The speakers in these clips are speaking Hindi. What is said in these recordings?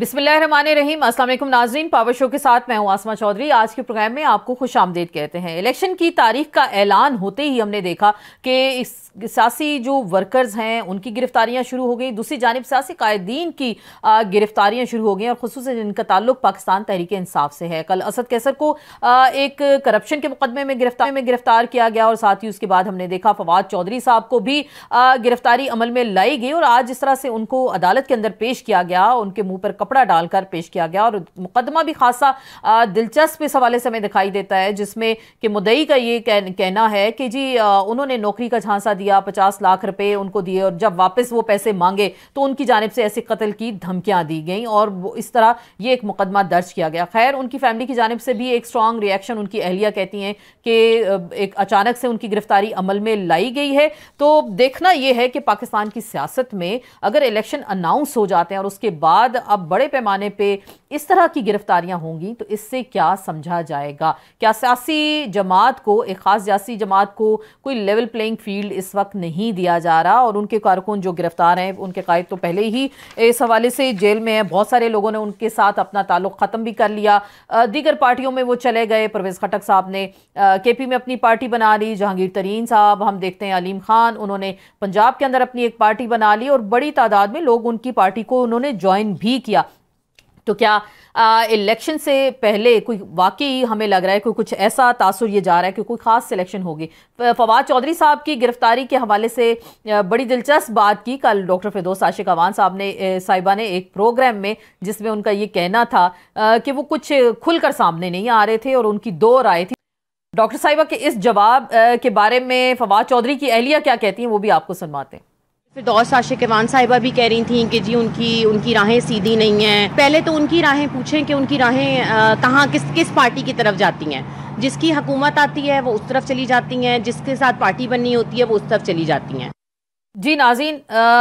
बिस्मिल्लाहिर्रहमानिर्रहीम। अस्सलाम वालेकुम नाज़रीन, पावर शो के साथ मैं हूं आसमा चौधरी। आज के प्रोग्राम में आपको खुश आमदीद कहते हैं। इलेक्शन की तारीख का ऐलान होते ही हमने देखा कि सियासी जो वर्कर्स हैं उनकी गिरफ्तारियां शुरू हो गई, दूसरी जानिब सियासी कायदीन की गिरफ्तारियां शुरू हो गई और खुसूसन जिनका ताल्लुक पाकिस्तान तहरीक इंसाफ से है। कल असद कैसर को एक करप्शन के मुकदमे में गिरफ्तार किया गया और साथ ही उसके बाद हमने देखा फवाद चौधरी साहब को भी गिरफ्तारी अमल में लाई गई और आज जिस तरह से उनको अदालत के अंदर पेश किया गया, उनके मुंह पर कपड़ा डालकर पेश किया गया और मुकदमा भी खासा दिलचस्प इस हवाले से हमें दिखाई देता है, जिसमें कि मुद्दई का ये कहना है कि जी उन्होंने नौकरी का झांसा दिया, 50 लाख रुपए उनको दिए और जब वापस वो पैसे मांगे तो उनकी जानिब से ऐसे कत्ल की धमकियां दी गई और इस तरह ये एक मुकदमा दर्ज किया गया। खैर, उनकी फैमिली की जानिब से भी एक स्ट्रांग रिएक्शन, उनकी अहलिया कहती हैं कि एक अचानक से उनकी गिरफ्तारी अमल में लाई गई है। तो देखना यह है कि पाकिस्तान की सियासत में अगर इलेक्शन अनाउंस हो जाते हैं और उसके बाद अब बड़े पैमाने पे इस तरह की गिरफ्तारियां होंगी तो इससे क्या समझा जाएगा? क्या सियासी जमात को, एक खास सियासी जमात को कोई लेवल प्लेइंग फील्ड इस वक्त नहीं दिया जा रहा? और उनके कारकुन जो गिरफ्तार हैं, उनके कायद तो पहले ही इस हवाले से जेल में है, बहुत सारे लोगों ने उनके साथ अपना ताल्लुक ख़त्म भी कर लिया, दीगर पार्टियों में वो चले गए। परवेज़ खटक साहब ने केपी में अपनी पार्टी बना ली, जहांगीर तरीन साहब, हम देखते हैं अलीम खान, उन्होंने पंजाब के अंदर अपनी एक पार्टी बना ली और बड़ी तादाद में लोग उनकी पार्टी को उन्होंने ज्वाइन भी किया। तो क्या इलेक्शन से पहले कोई वाकई हमें लग रहा है कोई कुछ ऐसा तासुर ये जा रहा है कि कोई खास सिलेक्शन होगी? फवाद चौधरी साहब की गिरफ्तारी के हवाले से बड़ी दिलचस्प बात की कल डॉक्टर फिरदौस आशिक अवान साहब ने साहिबा ने एक प्रोग्राम में, जिसमें उनका ये कहना था कि वो कुछ खुलकर सामने नहीं आ रहे थे और उनकी दो राय थी। डॉक्टर साहिबा के इस जवाब के बारे में फवाद चौधरी की अहलिया क्या कहती हैं वो भी आपको सुनवाते हैं। फिरदौस आशिक अवान साहिबा भी कह रही थी कि जी उनकी राहें सीधी नहीं हैं। पहले तो उनकी राहें पूछें कि उनकी राहें कहाँ किस पार्टी की तरफ जाती हैं। जिसकी हुकूमत आती है वो उस तरफ चली जाती हैं, जिसके साथ पार्टी बननी होती है वो उस तरफ चली जाती हैं। जी नाज़रीन,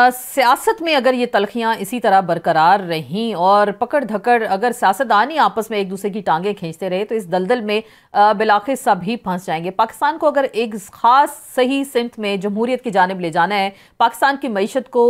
सियासत में अगर ये तलखियाँ इसी तरह बरकरार रहीं और पकड़ धकड़ अगर सियासतदान ही आपस में एक दूसरे की टांगें खींचते रहे तो इस दलदल में बिलाखिर सभी फंस जाएंगे। पाकिस्तान को अगर एक खास सही सिमत में जमहूरियत की जानिब ले जाना है, पाकिस्तान की मईशत को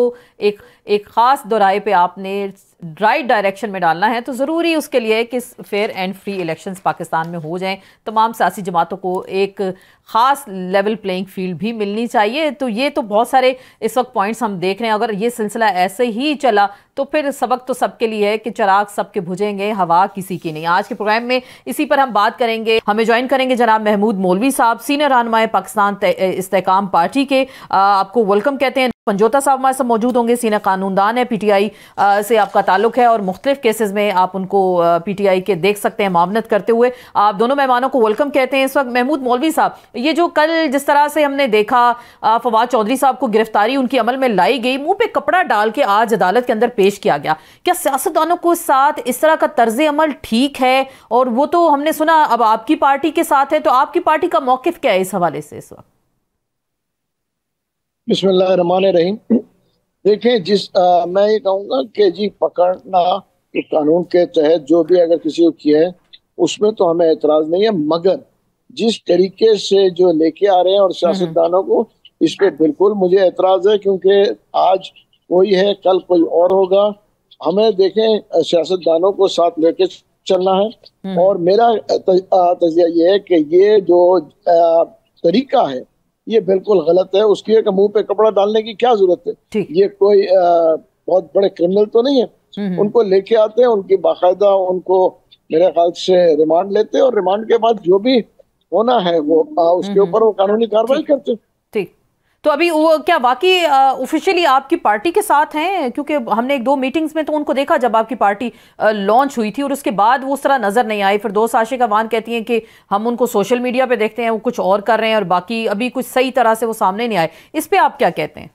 एक खास दोराहे पे आपने राइट डायरेक्शन में डालना है, तो ज़रूरी उसके लिए कि fair and free elections Pakistan में हो जाएं। तमाम सियासी जमातों को एक ख़ास लेवल प्लेइंग फील्ड भी मिलनी चाहिए। तो ये तो बहुत सारे इस वक्त पॉइंट्स हम देख रहे हैं। अगर ये सिलसिला ऐसे ही चला तो फिर सबक तो सबके लिए है कि चिराग सबके बुझेंगे, हवा किसी की नहीं। आज के प्रोग्राम में इसी पर हम बात करेंगे। हमें ज्वाइन करेंगे जनाब महमूद मौलवी साहब, सीनियर रहनुमाए पाकिस्तान इस्तेकाम पार्टी के। आपको वेलकम कहते हैं। पंजोता साहब हमारे साथ मौजूद होंगे, सीनियर कानूनदान है, पीटीआई से आपका ताल्लुक है और मुख्तलिफ केसेस में आप उनको पीटीआई के देख सकते हैं मामनत करते हुए। आप दोनों मेहमानों को वेलकम कहते हैं। इस वक्त महमूद मौलवी साहब, ये जो कल जिस तरह से हमने देखा फवाद चौधरी साहब को गिरफ्तारी उनकी अमल में लाई गई, मुंह पे कपड़ा डाल के आज अदालत के अंदर पेश किया गया, क्या सियासतदानों को साथ इस तरह का तर्ज अमल ठीक है? और वो तो हमने सुना अब आपकी पार्टी के साथ है, तो आपकी पार्टी का मौकिफ क्या है इस हवाले से इस वक्त? बिस्मिल्लाहिर्रहमानिर्रहीम। देखें, मैं ये कहूँगा कि जी पकड़ना इस कानून के तहत जो भी अगर किसी को किया है उसमें तो हमें एतराज़ नहीं है, मगर जिस तरीके से जो लेके आ रहे हैं और सियासतदानों को, इस पे बिल्कुल मुझे एतराज़ है, क्योंकि आज कोई है कल कोई और होगा। हमें देखें सियासतदानों को साथ लेके चलना है और मेरा तजिया ये है कि ये जो तरीका है ये बिल्कुल गलत है। उसकी है कि मुंह पे कपड़ा डालने की क्या जरूरत है? ये कोई बहुत बड़े क्रिमिनल तो नहीं है। उनको लेके आते हैं, उनकी बाकायदा उनको मेरे ख्याल से रिमांड लेते हैं और रिमांड के बाद जो भी होना है वो उसके ऊपर वो कानूनी कार्रवाई करते हैं। ठीक, तो अभी वो क्या वाकई ऑफिशियली आपकी पार्टी के साथ हैं? क्योंकि हमने एक दो मीटिंग्स में तो उनको देखा जब आपकी पार्टी लॉन्च हुई थी और उसके बाद वो उस तरह नजर नहीं आई। फिरदौस आशिक अवान कहती हैं कि हम उनको सोशल मीडिया पे देखते हैं वो कुछ और कर रहे हैं और बाकी अभी कुछ सही तरह से वो सामने नहीं आए। इस पे आप क्या कहते हैं?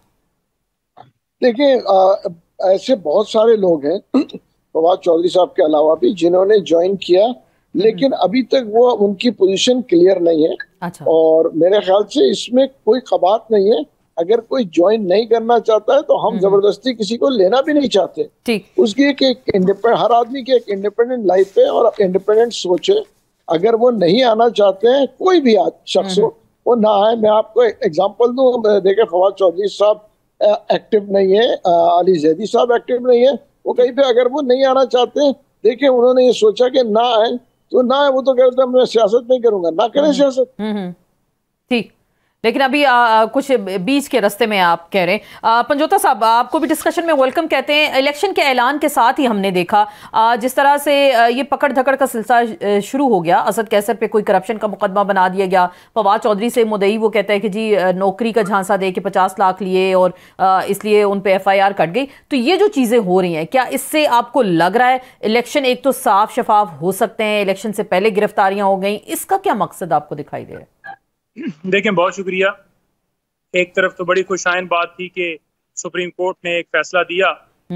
देखिए, ऐसे बहुत सारे लोग हैं फवाद चौधरी साहब के अलावा भी जिन्होंने ज्वाइन किया, लेकिन अभी तक वो उनकी पोजीशन क्लियर नहीं है। अच्छा। और मेरे ख्याल से इसमें कोई कबात नहीं है। अगर कोई ज्वाइन नहीं करना चाहता है तो हम जबरदस्ती किसी को लेना भी नहीं चाहते। ठीक, उसकी हर आदमी की एक इंडिपेंडेंट लाइफ है और इंडिपेंडेंट सोच है। अगर वो नहीं आना चाहते हैं, कोई भी शख्स हो, वो ना आए। मैं आपको एग्जाम्पल दूं, देखे फवाद चौधरी साहब एक्टिव नहीं है, अली जैदी साहब एक्टिव नहीं है, वो कहीं पे अगर वो नहीं आना चाहते, देखिए उन्होंने ये सोचा कि ना आए तो ना आए, वो तो कहते हैं मैं सियासत नहीं करूंगा, ना करें सियासत। ठीक, लेकिन अभी कुछ बीच के रास्ते में आप कह रहे हैं। पंजोता साहब, आपको भी डिस्कशन में वेलकम कहते हैं। इलेक्शन के ऐलान के साथ ही हमने देखा जिस तरह से ये पकड़ धकड़ का सिलसिला शुरू हो गया। असद कैसर पे कोई करप्शन का मुकदमा बना दिया गया। फवाद चौधरी से मुद्दई वो कहता है कि जी नौकरी का झांसा दे के 50 लाख लिए और इसलिए उन पे FIR कट गई। तो ये जो चीजें हो रही हैं, क्या इससे आपको लग रहा है इलेक्शन एक तो साफ शफाफ हो सकते हैं, इलेक्शन से पहले गिरफ्तारियां हो गई, इसका क्या मकसद आपको दिखाई दे रहा है? देखें, बहुत शुक्रिया। एक तरफ तो बड़ी खुशाइन बात थी कि सुप्रीम कोर्ट ने एक फैसला दिया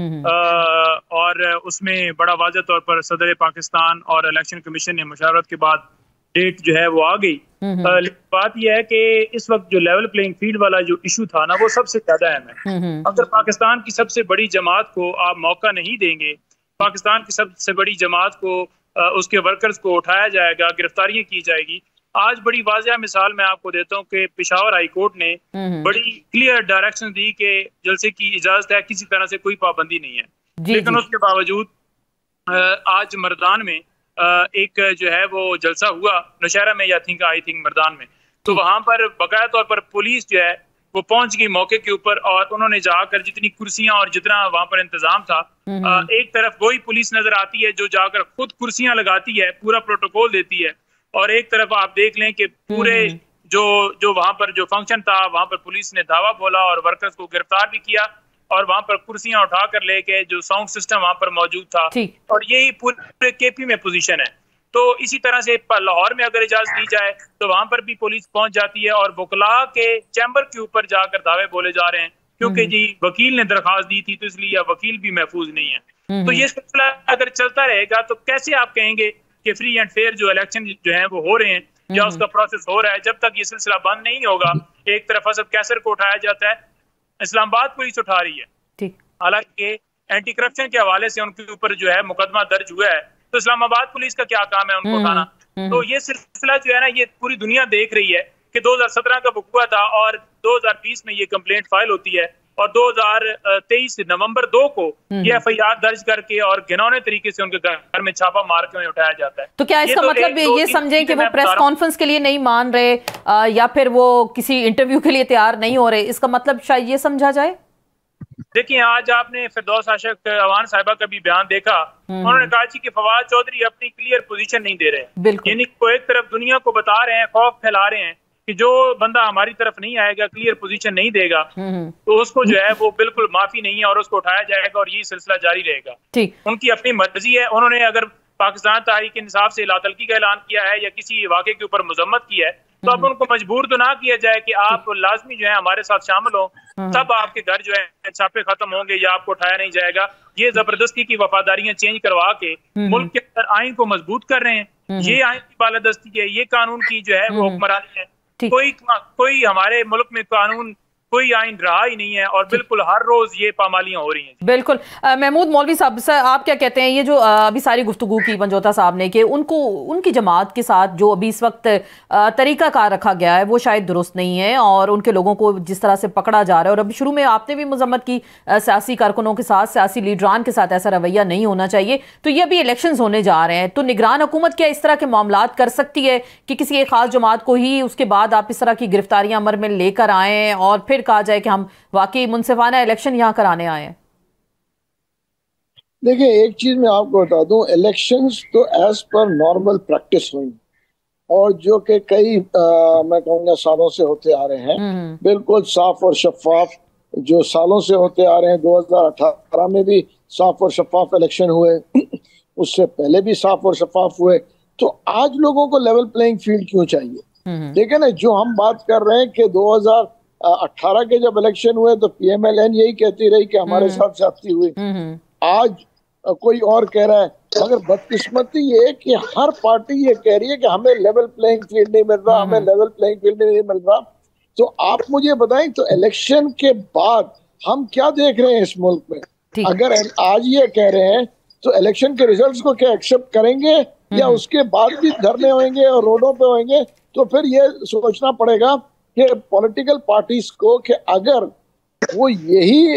और उसमें बड़ा वाज़ेह तौर पर सदर पाकिस्तान और इलेक्शन कमीशन ने मुशावरत के बाद डेट जो है वो आ गई। बात यह है कि इस वक्त जो लेवल प्लेइंग फील्ड वाला जो इशू था ना, वो सबसे ज्यादा अहम है। अगर पाकिस्तान की सबसे बड़ी जमात को आप मौका नहीं देंगे, पाकिस्तान की सबसे बड़ी जमात को उसके वर्कर्स को उठाया जाएगा, गिरफ्तारियां की जाएगी। आज बड़ी वाज़ेह मिसाल मैं आपको देता हूँ कि पेशावर हाई कोर्ट ने बड़ी क्लियर डायरेक्शन दी कि जलसे की इजाजत है, किसी तरह से कोई पाबंदी नहीं है। लेकिन उसके बावजूद आज मर्दान में एक जो है वो जलसा हुआ, नौशहरा में या आई थिंक मर्दान में, तो वहां पर बकाया तौर पर पुलिस जो है वो पहुंच गई मौके के ऊपर और उन्होंने जाकर जितनी कुर्सियां और जितना वहां पर इंतजाम था, एक तरफ वही पुलिस नजर आती है जो जाकर खुद कुर्सियां लगाती है, पूरा प्रोटोकॉल देती है, और एक तरफ आप देख लें कि पूरे जो वहां पर जो फंक्शन था वहां पर पुलिस ने धावा बोला और वर्कर्स को गिरफ्तार भी किया और वहां पर कुर्सियां उठाकर लेके जो साउंड सिस्टम वहां पर मौजूद था, और यही पूरे KP में पोजीशन है। तो इसी तरह से लाहौर में अगर इजाजत दी जाए तो वहां पर भी पुलिस पहुंच जाती है और वकला के चैम्बर के ऊपर जाकर दावे बोले जा रहे हैं क्योंकि जी वकील ने दरखास्त दी थी तो इसलिए वकील भी महफूज नहीं है। तो ये सिलसिला अगर चलता रहेगा तो कैसे आप कहेंगे कि फ्री एंड फेयर जो इलेक्शन जो है वो हो रहे हैं या उसका प्रोसेस हो रहा है। जब तक ये सिलसिला बंद नहीं होगा, एक तरफ असद कैसर को उठाया जाता है, इस्लामाबाद पुलिस उठा रही है, हालांकि एंटी करप्शन के हवाले से उनके ऊपर जो है मुकदमा दर्ज हुआ है, तो इस्लामाबाद पुलिस का क्या काम है उनको उठाना। तो ये सिलसिला जो है ना, ये पूरी दुनिया देख रही है कि 2017 का वक़्वा था और 2020 में ये कंप्लेंट फाइल होती है और 2023 नवंबर 2 को ये FIR दर्ज करके और घिनौने तरीके से उनके घर में छापा मार के उन्हें उठाया जाता है। तो क्या इसका मतलब ये समझें कि वो प्रेस कॉन्फ्रेंस के लिए नहीं मान रहे या फिर वो किसी इंटरव्यू के लिए तैयार नहीं हो रहे, इसका मतलब शायद ये समझा जाए? देखिए, आज आपने फिरदौस आशिक अवान साहिबा का भी बयान देखा, उन्होंने कहा कि फवाद चौधरी अपनी क्लियर पोजीशन नहीं दे रहे, यानी को एक तरफ दुनिया को बता रहे हैं, खौफ फैला रहे हैं कि जो बंदा हमारी तरफ नहीं आएगा, क्लियर पोजीशन नहीं देगा, तो उसको जो है वो बिल्कुल माफी नहीं है और उसको उठाया जाएगा और यही सिलसिला जारी रहेगा। उनकी अपनी मर्जी है, उन्होंने अगर पाकिस्तान तहरीक इंसाफ से लातलकी का ऐलान किया है या किसी वाक़े के ऊपर मजम्मत की है, तो अब उनको मजबूर तो ना किया जाए कि आप लाजमी जो है हमारे साथ शामिल हो, तब आपके घर जो है छापे खत्म होंगे या आपको उठाया नहीं जाएगा। ये जबरदस्ती की वफादारियां चेंज करवा के मुल्क के अंदर आइन को मजबूत कर रहे हैं। ये आइन की बालादस्ती है, ये कानून की जो है वो हुक्मरानी है। कोई हमारे मुल्क में कानून, कोई आइन रहा ही नहीं है और बिल्कुल हर रोज ये पामालियां हो रही हैं। बिल्कुल। महमूद मौलवी साहब, आप क्या कहते हैं, ये जो अभी सारी गुफ्तगू की पंजोता साहब ने कि उनको उनकी जमात के साथ जो अभी इस वक्त तरीका कार रखा गया है वो शायद दुरुस्त नहीं है और उनके लोगों को जिस तरह से पकड़ा जा रहा है, और अभी शुरू में आपने भी मजम्मत की सियासी कारकुनों के साथ, सियासी लीडरान के साथ ऐसा रवैया नहीं होना चाहिए, तो ये अभी इलेक्शन होने जा रहे हैं, तो निगरान हुकूमत क्या इस तरह के मामला कर सकती है कि किसी एक खास जमात को ही उसके बाद आप इस तरह की गिरफ्तारियां अमर में लेकर आए और फिर कहा जाए कि हम वाकई मुनसिफाना इलेक्शन यहां कराने आए हैं? देखिए, एक चीज मैं आपको बता दूं, इलेक्शंस तो एज पर नॉर्मल प्रैक्टिस हुई और जो कि कई मैं कहूँगा सालों से होते आ रहे हैं, बिल्कुल साफ और शफाफ, जो सालों से होते आ रहे हैं। 2018 में भी साफ और शफाफ इलेक्शन हुए, उससे पहले भी साफ और शफाफ हुए। तो आज लोगों को लेवल प्लेइंग फील्ड क्यों चाहिए? देखिए ना, जो हम बात कर रहे हैं कि 2018 के जब इलेक्शन हुए तो PMLN यही कहती रही कि हमारे साथ ज्यादती हुई। आज कोई और कह रहा है, मगर बदकिस्मती ये कि हर पार्टी ये कह रही है कि हमें लेवल प्लेइंग फील्ड नहीं मिल रहा, हमें लेवल प्लेइंग फील्ड नहीं मिल रहा। तो आप मुझे बताएं, तो इलेक्शन के बाद हम क्या देख रहे हैं इस मुल्क में? अगर आज ये कह रहे हैं तो इलेक्शन के रिजल्ट्स को क्या एक्सेप्ट करेंगे या उसके बाद भी धरने होंगे और रोडों पे होंगे? तो फिर ये सोचना पड़ेगा कि पॉलिटिकल पार्टीज को कि अगर वो यही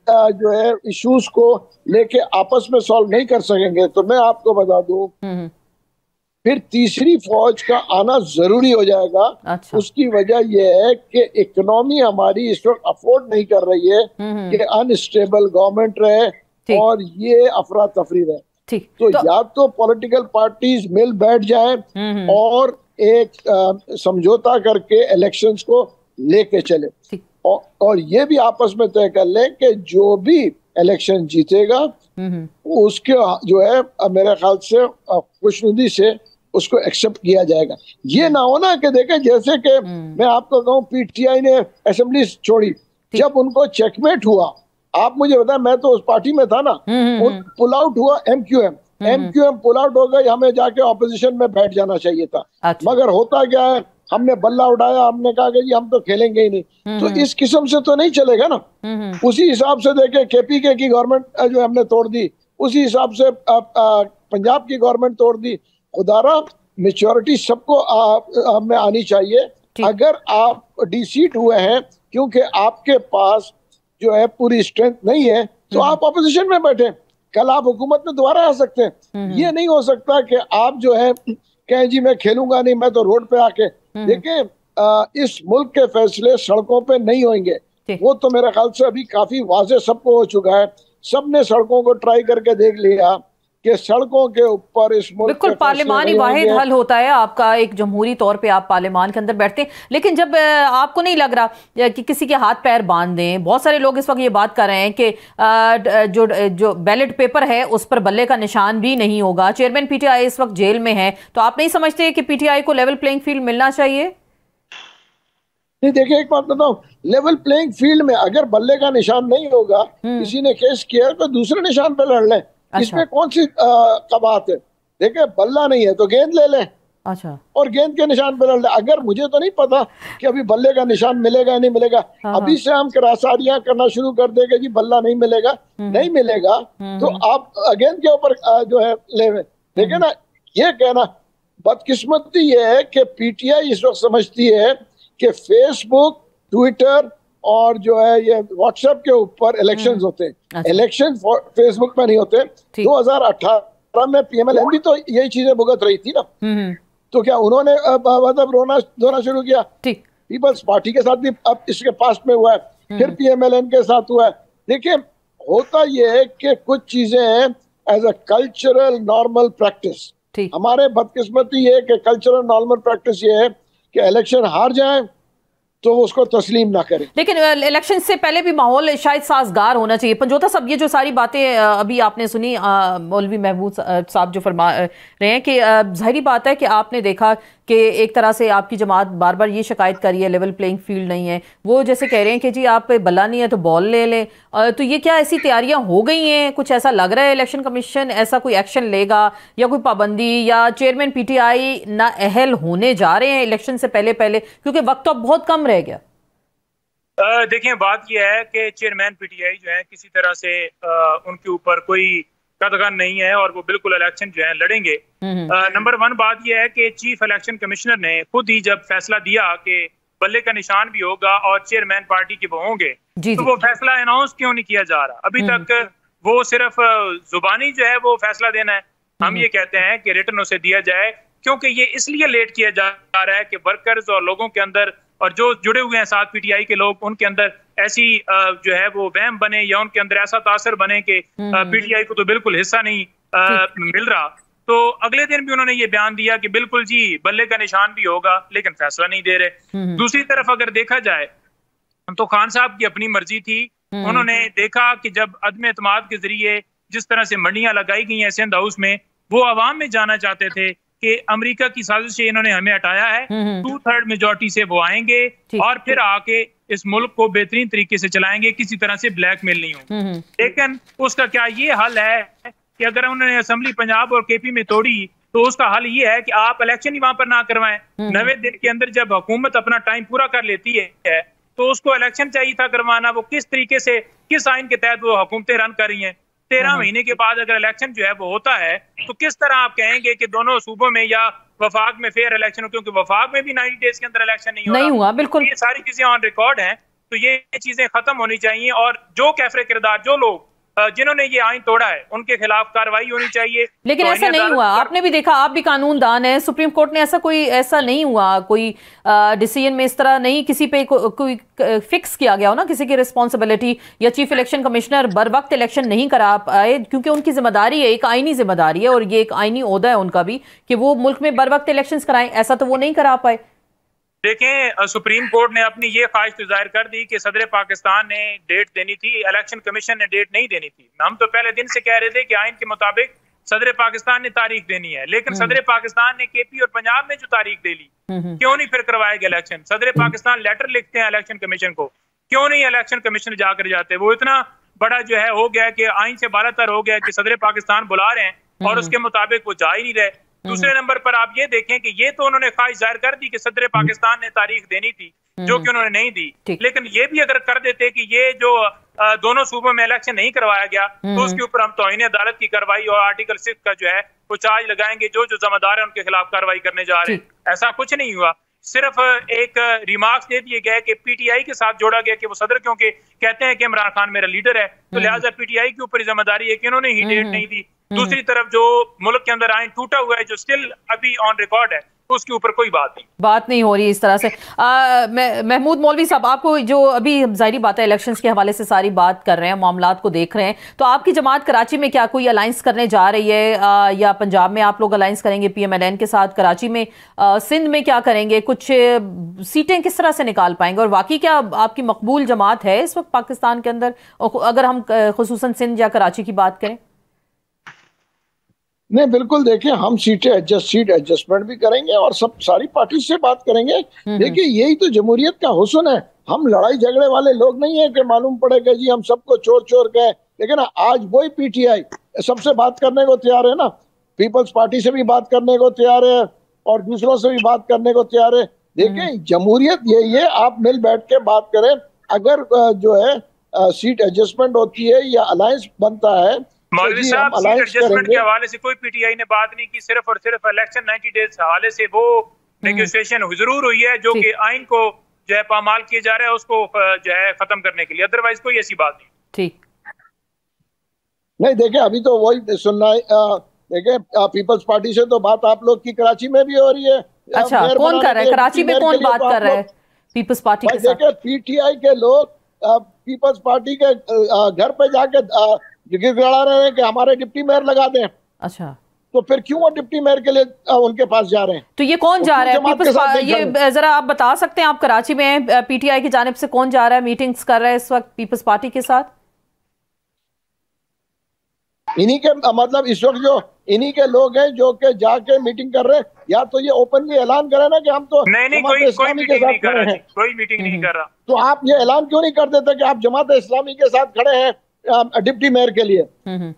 जो है इश्यूज को लेके आपस में सॉल्व नहीं कर सकेंगे तो मैं आपको बता दूं फिर तीसरी फौज का आना जरूरी हो जाएगा। अच्छा। उसकी वजह यह है कि इकोनॉमी हमारी इस वक्त अफोर्ड नहीं कर रही है कि अनस्टेबल गवर्नमेंट रहे और ये अफरा तफरी रहे। तो या तो पॉलिटिकल पार्टीज मिल बैठ जाए और एक समझौता करके इलेक्शंस को लेके चले और ये भी आपस में तय कर लें कि जो भी इलेक्शन जीतेगा उसके जो है मेरे ख्याल से खुशनुदी से उसको एक्सेप्ट किया जाएगा। ये ना हो ना कि देखें जैसे कि मैं आपको कहूँ पीटीआई ने असेंबली छोड़ी, जब उनको चेकमेट हुआ, आप मुझे बताएं, मैं तो उस पार्टी में था ना, पुल आउट हुआ एमक्यूएम पुल आउट हो गई, हमें जाके ऑपोजिशन में बैठ जाना चाहिए था। अच्छा। मगर होता क्या है, हमने बल्ला उठाया, हमने कहा कि जी हम तो खेलेंगे ही नहीं। तो इस किस्म से तो नहीं चलेगा ना। उसी हिसाब से देखे केपीके की गवर्नमेंट जो हमने तोड़ दी, उसी हिसाब से पंजाब की गवर्नमेंट तोड़ दी। खुदारा मेच्योरिटी सबको में आनी चाहिए। अगर आप डिसीट हुए हैं क्योंकि आपके पास जो है पूरी स्ट्रेंथ नहीं है तो आप ऑपोजिशन में बैठे, कल आप हुकूमत में दोबारा आ सकते हैं। ये नहीं हो सकता कि आप जो है कहें जी मैं खेलूंगा नहीं, मैं तो रोड पे आके देखें। इस मुल्क के फैसले सड़कों पे नहीं होंगे, वो तो मेरे ख्याल से अभी काफी वाज़ेह सबको हो चुका है। सबने सड़कों को ट्राई करके देख लिया कि सड़कों के ऊपर इस मुल्क बिल्कुल पार्लियामान ही वाहिद हल होता है आपका, एक जमहूरी तौर पे आप पार्लियामान के अंदर बैठते हैं। लेकिन जब आपको नहीं लग रहा कि किसी के हाथ पैर बांध दें, बहुत सारे लोग इस वक्त ये बात कर रहे हैं कि जो बैलेट पेपर है उस पर बल्ले का निशान भी नहीं होगा, चेयरमैन पीटीआई इस वक्त जेल में है, तो आप नहीं समझते कि पीटीआई को लेवल प्लेइंग फील्ड मिलना चाहिए? नहीं, देखिए एक बात बताऊं, लेवल प्लेइंग फील्ड में अगर बल्ले का निशान नहीं होगा, किसी ने केस किया तो दूसरे निशान पे लड़ लें। अच्छा। इसमें कौन सी कबात है? देखिए बल्ला नहीं है तो गेंद ले लें। अच्छा। और गेंद के निशान पे लड़ लें। अगर मुझे तो नहीं पता कि अभी बल्ले का निशान मिलेगा नहीं मिलेगा, अभी से हम करासारियां करना शुरू कर देंगे जी बल्ला नहीं मिलेगा, नहीं मिलेगा तो आप गेंद के ऊपर जो है ले। देखिए ना, ये कहना बदकिस्मती ये है कि पीटीआई इस वक्त समझती है कि फेसबुक, ट्विटर और जो है ये व्हाट्सएप के ऊपर इलेक्शंस होते हैं। अच्छा। इलेक्शन फेसबुक पे नहीं होते। 2018 में पीएमएलएन भी तो यही चीजें भुगत रही थी ना। तो क्या उन्होंने मतलब रोना धोना शुरू किया? पीपल्स पार्टी के साथ भी अब इसके पास में हुआ है, फिर पीएमएलएन के साथ हुआ है। देखिए होता ये है कि कुछ चीजें हैं as a cultural normal practice. हमारे बदकिस्मती ये है कि कल्चरल नॉर्मल प्रैक्टिस ये है कि इलेक्शन हार जाए तो उसको तस्लीम ना करें। लेकिन इलेक्शन से पहले भी माहौल शायद साजगार होना चाहिए। पंजोता साहब, ये जो सारी बातें अभी आपने सुनी, मौलवी महबूब साहब जो फरमा रहे हैं कि जाहिर बात है कि आपने देखा कि एक तरह से आपकी जमात बार बार ये शिकायत करी है लेवल प्लेइंग फील्ड नहीं है। वो जैसे कह रहे हैं कि जी आप पे बल्ला नहीं है तो बॉल ले लें। तो ये क्या ऐसी तैयारियां हो गई हैं? कुछ ऐसा लग रहा है इलेक्शन कमीशन ऐसा कोई एक्शन लेगा या कोई पाबंदी, या चेयरमैन पीटीआई ना अहल होने जा रहे हैं इलेक्शन से पहले क्योंकि वक्त तो बहुत कम रह गया? देखिए बात यह है कि चेयरमैन पीटीआई जो है किसी तरह से उनके ऊपर कोई कदगन नहीं है और वो बिल्कुल इलेक्शन जो है लड़ेंगे। नंबर 1 बात यह है कि चीफ इलेक्शन कमिश्नर ने खुद ही जब फैसला दिया कि बल्ले का निशान भी होगा और चेयरमैन पार्टी के वो होंगे, तो वो फैसला अनाउंस क्यों नहीं किया जा रहा अभी तक? वो सिर्फ जुबानी जो है वो फैसला देना है। हम ये कहते हैं कि रिटर्न उसे दिया जाए, क्योंकि ये इसलिए लेट किया जा रहा है कि वर्कर्स और लोगों के अंदर और जो जुड़े हुए हैं साथ पीटीआई के लोग, उनके अंदर ऐसी जो है वो वहम बने या उनके अंदर ऐसा तासर बने कि पीटीआई को तो बिल्कुल हिस्सा नहीं मिल रहा। तो अगले दिन भी उन्होंने ये बयान दिया कि बिल्कुल जी बल्ले का निशान भी होगा, लेकिन फैसला नहीं दे रहे। दूसरी तरफ अगर देखा जाए तो खान साहब की अपनी मर्जी थी। उन्होंने देखा कि जब अदम एतमाद के जरिए जिस तरह से मंडियां लगाई गई हैं सिंध हाउस में, वो अवाम में जाना चाहते थे कि अमेरिका की साजिश से इन्होंने हमें हटाया है, 2/3 मेजॉरिटी से वो आएंगे और फिर आके इस मुल्क को बेहतरीन तरीके से चलाएंगे, किसी तरह से ब्लैकमेल नहीं होगी। लेकिन उसका क्या ये हल है कि अगर उन्होंने असेंबली पंजाब और केपी में तोड़ी तो उसका हल ये है कि आप इलेक्शन ही वहां पर ना करवाएं। 90 दिन के अंदर जब हुकूमत अपना टाइम पूरा कर लेती है तो उसको इलेक्शन चाहिए था करवाना। वो किस तरीके से, किस आइन के तहत वो हुकूमतें रन कर रही हैं। 13 महीने के बाद अगर इलेक्शन जो है वो होता है तो किस तरह आप कहेंगे कि दोनों सूबों में या वफाक में फेयर इलेक्शन हो, क्योंकि वफाक में भी 90 डेज के अंदर इलेक्शन नहीं हुआ। बिल्कुल ये सारी चीजें ऑन रिकॉर्ड हैं। तो ये चीजें खत्म होनी चाहिए और जो कैफरे किरदार, जो लोग जिन्होंने ये आइन तोड़ा है, उनके खिलाफ कार्रवाई होनी चाहिए। लेकिन तो ऐसा नहीं हुआ। आपने भी देखा, आप भी कानूनदान है, सुप्रीम कोर्ट ने ऐसा नहीं हुआ, कोई डिसीजन में इस तरह नहीं किसी पे कोई फिक्स किया गया हो ना, किसी की रिस्पॉन्सिबिलिटी, या चीफ इलेक्शन कमिश्नर बर वक्त इलेक्शन नहीं करा पाए, क्योंकि उनकी जिम्मेदारी है, एक आईनी जिम्मेदारी है और ये एक आईनी ओहदा है उनका भी कि वो मुल्क में बर वक्त इलेक्शन कराएं। ऐसा तो वो नहीं करा पाए। देखें, सुप्रीम कोर्ट ने अपनी ये ख्वाहिश तो जाहिर कर दी कि सदर पाकिस्तान ने डेट देनी थी, इलेक्शन कमीशन ने डेट नहीं देनी थी। हम तो पहले दिन से कह रहे थे कि आइन के मुताबिक सदर पाकिस्तान ने तारीख देनी है, लेकिन सदर पाकिस्तान ने केपी और पंजाब में जो तारीख दे ली, क्यों नहीं फिर करवाएगा इलेक्शन? सदर पाकिस्तान लेटर लिखते हैं इलेक्शन कमीशन को, क्यों नहीं इलेक्शन कमीशन जाकर जाते? वो इतना बड़ा जो है हो गया कि आइन से बालातर हो गया कि सदर पाकिस्तान बुला रहे हैं और उसके मुताबिक वो जा ही नहीं रहे। दूसरे नंबर पर आप ये देखें कि ये तो उन्होंने ख्वाहिश जाहिर कर दी कि सदर पाकिस्तान ने तारीख देनी थी, जो कि उन्होंने नहीं दी। लेकिन ये भी अगर कर देते कि ये जो दोनों सूबों में इलेक्शन नहीं करवाया गया, तो उसके ऊपर हम तौहीन अदालत की कार्रवाई और आर्टिकल 6 का जो है वो चार्ज लगाएंगे, जो जिम्मेदार है उनके खिलाफ कार्रवाई करने जा रहे हैं। ऐसा कुछ नहीं हुआ। सिर्फ एक रिमार्क्स दे दिए गए कि पीटीआई के साथ जोड़ा गया कि वो सदर क्योंकि कहते हैं कि इमरान खान मेरा लीडर है, तो लिहाजा पीटीआई के ऊपर जिम्मेदारी है कि इन्होंने ही डेट नहीं दी। दूसरी तरफ जो मुल्क के अंदर आइन टूटा हुआ है, जो स्टिल अभी ऑन रिकॉर्ड है, उसके ऊपर कोई बात नहीं हो रही इस तरह से। महमूद मौलवी साहब, आपको जो अभी जाहिर बात है इलेक्शंस के हवाले से सारी बात कर रहे हैं, मामलात को देख रहे हैं, तो आपकी जमात कराची में क्या कोई अलायंस करने जा रही है, या पंजाब में आप लोग अलायंस करेंगे PMLN के साथ, कराची में, सिंध में क्या करेंगे, कुछ सीटें किस तरह से निकाल पाएंगे, और वाकई क्या आपकी मकबूल जमात है इस वक्त पाकिस्तान के अंदर, अगर हम खुसूसन सिंध या कराची की बात करें? नहीं, बिल्कुल। देखिए, हम सीट एडजस्टमेंट भी करेंगे और सारी पार्टी से बात करेंगे। देखिए, यही तो जमहूरियत का हुस्न है। हम लड़ाई झगड़े वाले लोग नहीं है कि मालूम पड़ेगा जी हम सबको चोर गए। लेकिन आज वही PTI सबसे बात करने को तैयार है ना, पीपल्स पार्टी से भी बात करने को तैयार है और दूसरों से भी बात करने को तैयार है। देखिए, जमहूरियत यही है, आप मिल बैठ के बात करें। अगर जो है सीट एडजस्टमेंट होती है या अलायंस बनता है, मौलवी साहब, सीट एडजस्टमेंट के हवाले से कोई पीटीआई ने बात नहीं की, सिर्फ और सिर्फ इलेक्शन 90 डेज के हवाले से वो नेगोशिएशन जरूर हुई है, जो कि आइन को जो है पामाल किया जा रहा है, उसको जो है खत्म करने के लिए। अदरवाइज कोई ऐसी बात नहीं। ठीक नहीं, देखिए, अभी तो वही सुनना है। देखिए, पीपल्स पार्टी से तो बात आप लोग की कराची में भी हो रही है। अच्छा, कौन कर रहा है कराची में, कौन बात कर रहा है पीपल्स पार्टी के साथ? देखिए, PTI के लोग पीपल्स पार्टी के घर पे जाके गिड़गिड़ा रहे हैं कि हमारे डिप्टी मेयर लगा दें। अच्छा, तो फिर क्यों वो डिप्टी मेयर के लिए उनके पास जा रहे हैं? तो ये कौन जा रहा है? ये जरा आप बता सकते हैं, आप कराची में PTI की जानिब से कौन जा रहा है, मीटिंग्स कर रहा है इस वक्त पीपल्स पार्टी के साथ? इन्हीं के मतलब इस वक्त जो इन्हीं के लोग हैं जो के जाके मीटिंग कर रहे हैं। या तो ये ओपनली ऐलान करें ना कि हम तो नहीं, कोई मीटिंग नहीं कर रहा, कोई मीटिंग नहीं कर रहा। तो आप ये ऐलान क्यों नहीं कर देते कि आप जमात इस्लामी के साथ खड़े हैं डिप्टी मेयर के लिए?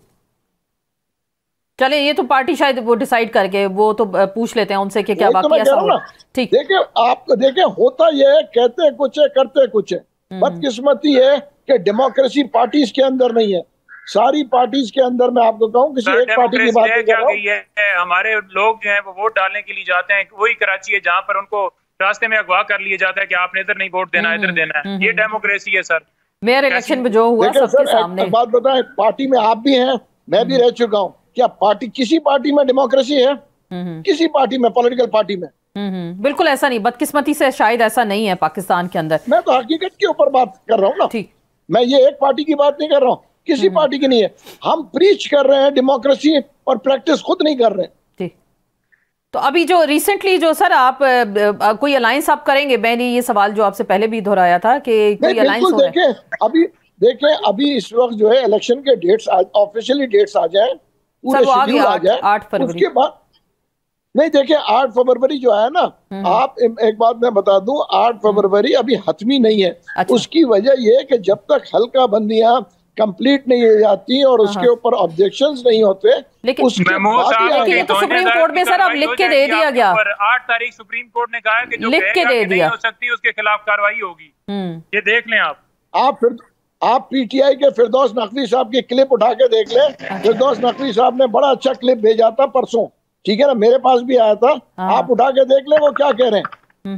चले, ये तो पार्टी शायद वो डिसाइड करके, वो तो पूछ लेते हैं उनसे कि क्या बाकी ऐसा हो। ठीक, देखिए, आप देखिए, होता ये है, कहते कुछ है करते कुछ है। बदकिस्मती है कि डेमोक्रेसी पार्टीज के अंदर नहीं है, सारी पार्टीज के अंदर। मैं आपको कहूँ किसी एक पार्टी की बात नहीं कर रहा हूं। हमारे लोग जो है वो वोट डालने के लिए जाते हैं, वही कराची है जहाँ पर उनको रास्ते में अगवा कर लिया जाता है कि आपने इधर नहीं वोट देना, इधर देना है। ये डेमोक्रेसी है सर। मेयर इलेक्शन में जो हुआ सबके सामने। बात बताएं, पार्टी में आप भी हैं, मैं भी रह चुका हूँ। क्या पार्टी, किसी पार्टी में डेमोक्रेसी है? किसी पार्टी में, पॉलिटिकल पार्टी में? बिल्कुल ऐसा नहीं, बदकिस्मती से शायद ऐसा नहीं है पाकिस्तान के अंदर। मैं तो हकीकत के ऊपर बात कर रहा हूँ ना। ठीक, मैं ये एक पार्टी की बात नहीं कर रहा हूँ, किसी पार्टी की नहीं है। हम प्रीच कर रहे हैं डेमोक्रेसी और प्रैक्टिस खुद नहीं कर रहे हैं। ठीक, तो अभी जो रिसेंटली जो सर आप कोई अलायंस आप करेंगे? मैंने ये सवाल जो आपसे पहले भी दोहराया था कि कोई अलायंस हो रहा है। अभी इस वक्त जो है इलेक्शन के डेट्स ऑफिशियली डेट्स आ जाए, पूरे शेड्यूल आ जाए, 8 फरवरी उसके बाद नहीं। देखिए, 8 फरवरी जो है ना, आप एक बात मैं बता दूं, 8 फरवरी अभी हतमी नहीं है। अच्छा। उसकी वजह यह है कि जब तक हल्का बंदियां कंप्लीट नहीं हो जाती और उसके ऊपर ऑब्जेक्शंस नहीं होते, लेकिन ये तो सुप्रीम कोर्ट में सर अब लिख के दे दिया गया। 8 तारीख सुप्रीम कोर्ट ने कहा कि जो लिख के दे दिया हो सकती है उसके खिलाफ कार्रवाई होगी। ये देख लें आप PTI के फिरदौस नकवी साहब की क्लिप उठा के देख लें। फिरदौस नकवी साहब ने बड़ा अच्छा क्लिप भेजा था परसों, ठीक है ना, मेरे पास भी आया था। आप उठा के देख लें वो क्या कह रहे हैं।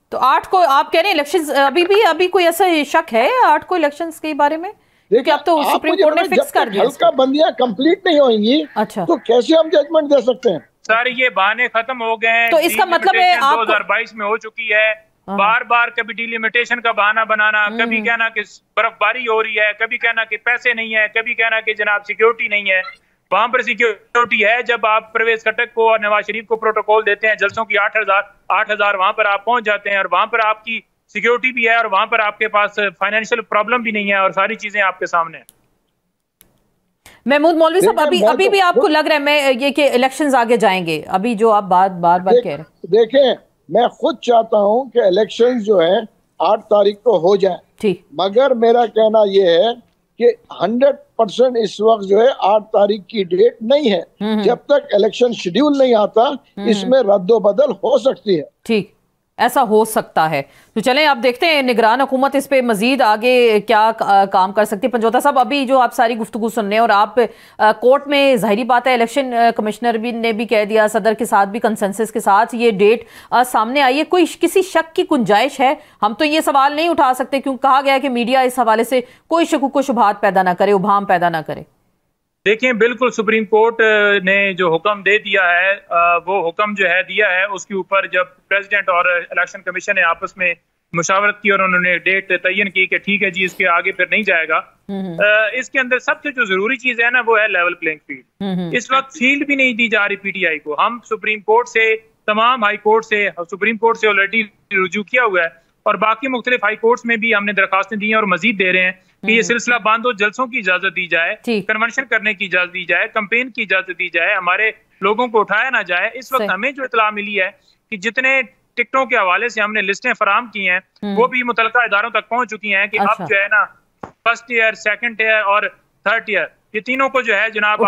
तो 8 को आप कह रहे हैं इलेक्शंस, अभी कोई ऐसा शक है 8 को इलेक्शंस के बारे में? क्योंकि अब तो सुप्रीम कोर्ट ने फिक्स कर दिया, हल्का बंदियां कंप्लीट नहीं होंगी अच्छा तो कैसे हम जजमेंट दे सकते हैं? सर ये बहाने खत्म हो गए हैं। तो इसका मतलब है आप 2022 में हो चुकी है। बार बार कभी डिलिमिटेशन का बहाना बनाना, कभी कहना कि बर्फबारी हो रही है, कभी कहना कि पैसे नहीं है, कभी कहना कि जनाब सिक्योरिटी नहीं है। वहां पर सिक्योरिटी है जब आप परवेज खटक को और नवाज शरीफ को प्रोटोकॉल देते हैं जलसों की 8,000 वहां पर आप पहुंच जाते हैं और वहां पर आपकी सिक्योरिटी भी है और वहां पर आपके पास फाइनेंशियल प्रॉब्लम भी नहीं है और सारी चीजें आपके सामने है। महमूद मौलवी साहब, अभी भी आपको लग रहा है मैं ये कि इलेक्शंस आगे जाएंगे, अभी जो आप बार बार कह रहे हैं? देखें, मैं खुद चाहता हूं कि इलेक्शंस जो है 8 तारीख को हो जाए, ठीक, मगर मेरा कहना यह है कि 100% इस वक्त जो है 8 तारीख की डेट नहीं है। जब तक इलेक्शन शेड्यूल नहीं आता इसमें रद्दोबदल हो सकती है। ठीक, ऐसा हो सकता है। तो चलें आप देखते हैं निगरान हुकूमत इस पे मजीद आगे क्या काम कर सकती है। पंजोता साहब, अभी जो आप सारी गुफ्तगू सुन रहे हैं और आप कोर्ट में जाहिर बात है इलेक्शन कमिश्नर ने भी कह दिया, सदर के साथ भी कंसेंसस के साथ ये डेट सामने आई है, कोई किसी शक की गुंजाइश है? हम तो ये सवाल नहीं उठा सकते क्योंकि कहा गया है कि मीडिया इस हवाले से कोई शक व शुबहात पैदा ना करे, उभाम पैदा ना करे। देखिए, बिल्कुल सुप्रीम कोर्ट ने जो हुक्म दे दिया है वो हुक्म जो है दिया है, उसके ऊपर जब प्रेसिडेंट और इलेक्शन कमीशन ने आपस में मुशावरत की और उन्होंने डेट तयन की कि ठीक है जी इसके आगे फिर नहीं जाएगा। इसके अंदर सबसे जो जरूरी चीज है ना वो है लेवल प्लेइंग फील्ड। इस वक्त फील्ड भी नहीं दी जा रही पीटीआई को। हम सुप्रीम कोर्ट से, तमाम हाई कोर्ट से, सुप्रीम कोर्ट से ऑलरेडी रुजू किया हुआ है और बाकी मुख्तलिफ हाई कोर्ट्स में भी हमने दरखास्तें दी हैं और मजीद दे रहे हैं कि ये सिलसिला बंद हो, जलसों की इजाजत दी जाए, कन्वेंशन करने की इजाजत दी जाए, कैंपेन की इजाजत दी जाए, हमारे लोगों को उठाया ना जाए। इस वक्त हमें जो इतला मिली है कि जितने टिकटों के हवाले से हमने लिस्टें फराम की हैं वो भी मुतलका इदारों तक पहुंच चुकी हैं कि अब जो है ना फर्स्ट ईयर, सेकंड ईयर और थर्ड ईयर ये तीनों को जो है जनाब